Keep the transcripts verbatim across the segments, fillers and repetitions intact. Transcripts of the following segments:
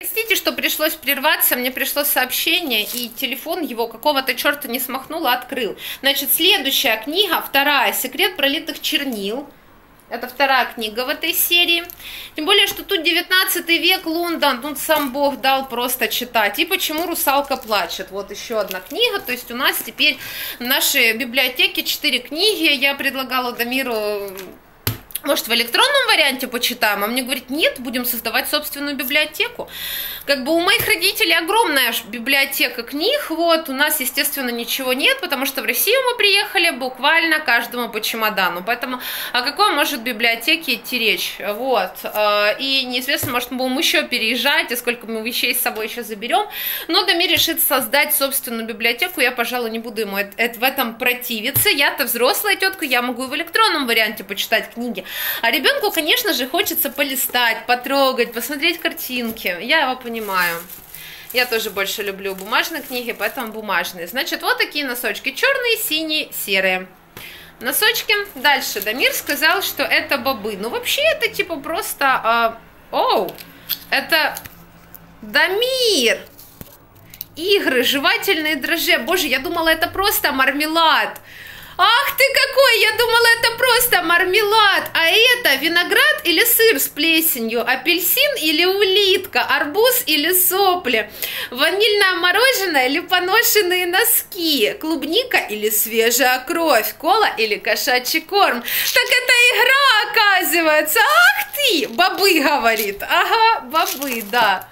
Простите, что пришлось прерваться, мне пришло сообщение, и телефон его какого-то черта не смахнул, а открыл. Значит, следующая книга, вторая, «Секрет пролитых чернил». Это вторая книга в этой серии. Тем более, что тут девятнадцатый век, Лондон, тут сам Бог дал просто читать. И «Почему русалка плачет». Вот еще одна книга. То есть у нас теперь в нашей библиотеке четыре книги. Я предлагала Дамиру... Может, в электронном варианте почитаем? А мне говорит, нет, будем создавать собственную библиотеку. Как бы у моих родителей огромная библиотека книг, вот, у нас, естественно, ничего нет, потому что в Россию мы приехали буквально каждому по чемодану, поэтому о какой может библиотеке идти речь, вот, и неизвестно, может, мы будем еще переезжать, и сколько мы вещей с собой еще заберем, но Дамир решит создать собственную библиотеку, я, пожалуй, не буду ему в этом противиться, я-то взрослая тетка, я могу и в электронном варианте почитать книги. А ребенку, конечно же, хочется полистать, потрогать, посмотреть картинки. Я его понимаю. Я тоже больше люблю бумажные книги, поэтому бумажные. Значит, вот такие носочки. Черные, синие, серые. Носочки. Дальше. Дамир сказал, что это бобы. Ну, вообще, это типа просто... Э, оу! Это... Дамир! Игры, жевательные дрожжи. Боже, я думала, это просто мармелад. Ах ты какой! Я думала, это просто мармелад, а это виноград или сыр с плесенью, апельсин или улитка, арбуз или сопли, ванильное мороженое или поношенные носки, клубника или свежая кровь, кола или кошачий корм. Так это игра, оказывается! Ах ты! Бобы, говорит. Ага, бобы, да.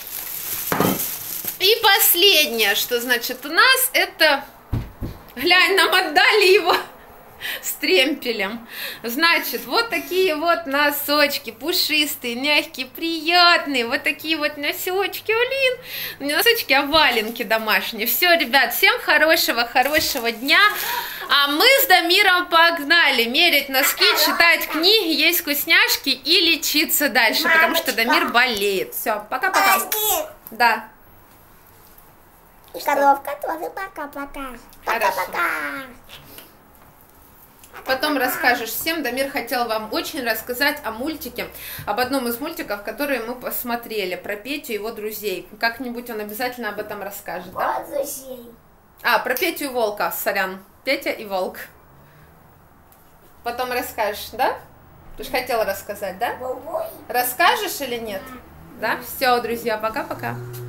И последнее, что значит у нас, это... Глянь, нам отдали его с тремпелем. Значит, вот такие вот носочки, пушистые, мягкие, приятные. Вот такие вот носочки, блин. Не носочки, а валенки домашние. Все, ребят, всем хорошего, хорошего дня. А мы с Дамиром погнали мерить носки, читать книги, есть вкусняшки и лечиться дальше, потому что Дамир болеет. Все, пока-пока. Да. Коровка тоже пока-пока. Пока-пока. Потом расскажешь всем. Дамир хотел вам очень рассказать о мультике, об одном из мультиков, которые мы посмотрели, про Петю и его друзей. Как-нибудь он обязательно об этом расскажет, да? А, про Петю и волка, сорян. Петя и волк. Потом расскажешь, да? Ты же хотела рассказать, да? Расскажешь или нет? Да? Все, друзья, пока-пока.